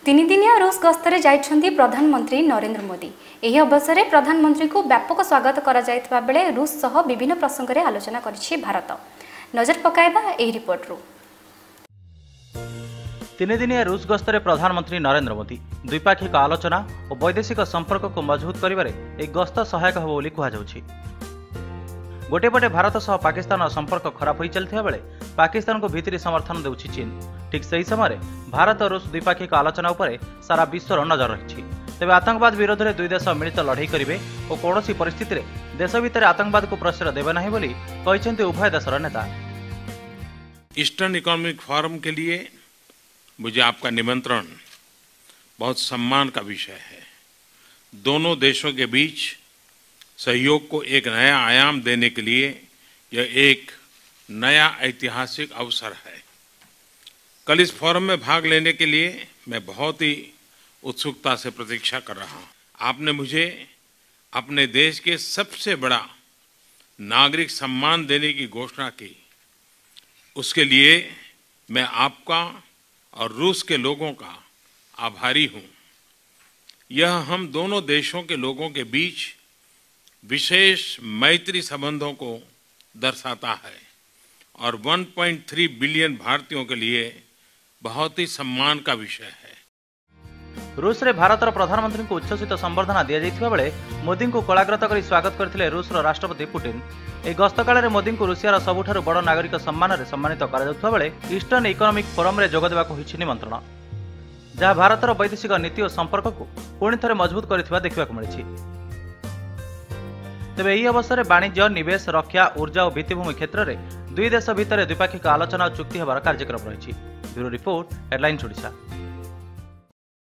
तीन दिनिया रूस गस्तरे जाइछन्ती प्रधानमंत्री नरेंद्र मोदी। एही अवसर में प्रधानमंत्री को व्यापक स्वागत करा जायतबा बेले रूस सह विभिन्न प्रसंग रे आलोचना करिछि भारत। नजर पकाइबा एही रिपोर्ट रू। तीन दिनिया रूस गस्तरे प्रधानमंत्री नरेंद्र मोदी द्विपाक्षिक आलोचना और वैदेशिक संपर्क को मजबूत करिबारे एक गस्त सहायक हो बोली कहा जाउछि। गोटे पटे भारत सह पाकिस्तान संपर्क खराब हो चलता बेले पाकिस्तान को भीतरी समर्थन देउछि चीन। ठीक सही समय भारत और रूस द्विपाक्षिक आलोचना उपरे सारा विश्वर नजर रही। तेबे आतंकवाद विरोध में दुई देश मिलित लड़ाई करेंगे और कौन परिस्थिति रे देश भितर आतंकवाद को प्रश्रय देवे नहीं बोली कहते उभय देशर नेता। ईस्टर्न इकोनॉमिक फोरम के लिए मुझे आपका निमंत्रण बहुत सम्मान का विषय है। दोनों देशों के बीच सहयोग को एक नया आयाम देने के लिए यह एक नया ऐतिहासिक अवसर है। कल इस फोरम में भाग लेने के लिए मैं बहुत ही उत्सुकता से प्रतीक्षा कर रहा हूं। आपने मुझे अपने देश के सबसे बड़ा नागरिक सम्मान देने की घोषणा की, उसके लिए मैं आपका और रूस के लोगों का आभारी हूं। यह हम दोनों देशों के लोगों के बीच विशेष मैत्री संबंधों को दर्शाता है और 1.3 बिलियन भारतीयों के लिए बहुत ही सम्मान का विषय है। रूस रे भारतर प्रधानमंत्री को उच्छ्वसित संबर्धना दिया जाइथिबा बेले मोदी को कलाकृत कर स्वागत करथिले रूस रो राष्ट्रपति पुतिन। ए गस्त काल रे मोदी को रूसिया रो सबुठारु बड़ नागरिक सम्मान रे सम्मानित करा जाउथबा बेले ईस्टर्न इकोनॉमिक फोरम रे जोग देबाको होइछि निमंत्रण, जहाँ भारतर वैदेशिक नीति और संपर्क को पुणी थरे मजबूत करथिबा देखबाको मिलिछि। तेबे एही अवसर में वाणिज्य, निवेश, रक्षा, ऊर्जा और भित्तिभूमि क्षेत्र में दुई देश भितर द्विपाक्षिक आलोचना और चुक्ति होबार कार्यक्रम रही। Bureau report, headlines Odisha.